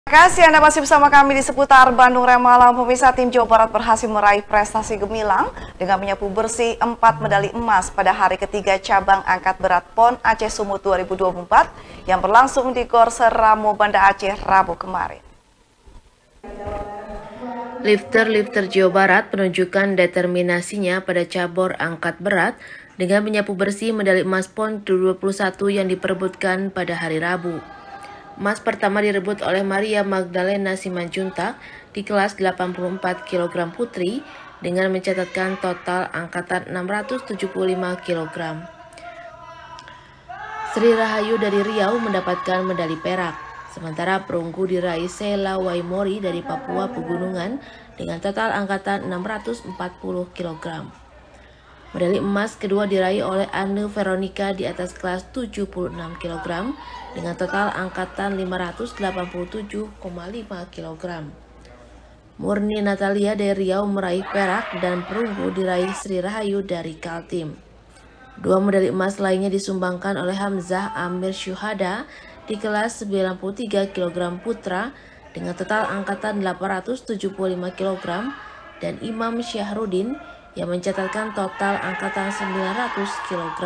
Terima kasih Anda masih bersama kami di seputar Bandung Raya Malam. Pemirsa, tim Jawa Barat berhasil meraih prestasi gemilang dengan menyapu bersih 4 medali emas pada hari ketiga cabang angkat berat PON Aceh Sumut 2024 yang berlangsung di Gor Seramo Banda Aceh Rabu kemarin. Lifter Jawa Barat menunjukkan determinasinya pada cabur angkat berat dengan menyapu bersih medali emas PON 2021 yang diperebutkan pada hari Rabu. Emas pertama direbut oleh Maria Magdalena Simanjuntak di kelas 84 kg putri dengan mencatatkan total angkatan 675 kg. Sri Rahayu dari Riau mendapatkan medali perak, sementara perunggu diraih Sheila Waimori dari Papua Pegunungan dengan total angkatan 640 kg. Medali emas kedua diraih oleh Anne Veronica di atas kelas 76 kg dengan total angkatan 587,5 kg. Murni Natalia dari Riau meraih perak dan perunggu diraih Sri Rahayu dari Kaltim. Dua medali emas lainnya disumbangkan oleh Hamzah Amir Syuhada di kelas 93 kg putra dengan total angkatan 875 kg dan Imam Syahrudin yang mencatatkan total angkatan 900 kg.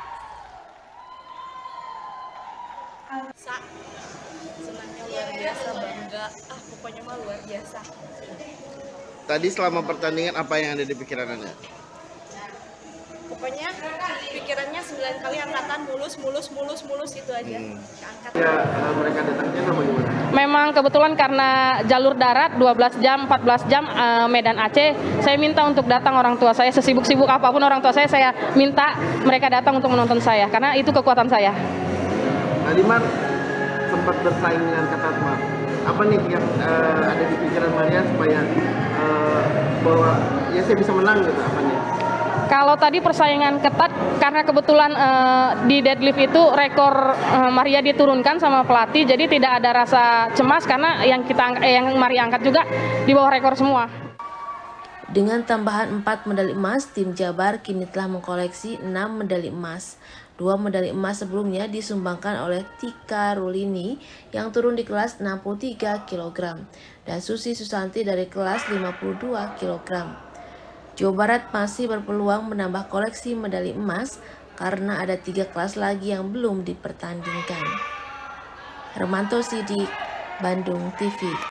Senangnya luar biasa, bangga, pokoknya mah luar biasa. Tadi selama pertandingan apa yang ada di pikiran Anda? Pokoknya pikirannya 9 kali angkatan mulus itu aja. Angkat. Ya, mereka datangnya bagaimana? Memang kebetulan karena jalur darat 12 jam, 14 jam Medan Aceh, saya minta untuk datang orang tua saya, sesibuk-sibuk apapun orang tua saya minta mereka datang untuk menonton saya, karena itu kekuatan saya. Tadi Mar sempat bersaing dengan Ketat Mar. Apa nih yang ada di pikiran Maria supaya bahwa ya saya bisa menang gitu, apa nih? Kalau tadi persaingan ketat karena kebetulan di deadlift itu rekor Maria diturunkan sama pelatih, jadi tidak ada rasa cemas karena yang Maria angkat juga di bawah rekor semua. Dengan tambahan 4 medali emas, tim Jabar kini telah mengkoleksi 6 medali emas. 2 medali emas sebelumnya disumbangkan oleh Tika Rulini yang turun di kelas 63 kg dan Susi Susanti dari kelas 52 kg. Jawa Barat masih berpeluang menambah koleksi medali emas karena ada 3 kelas lagi yang belum dipertandingkan. Hermanto Sidik, Bandung TV.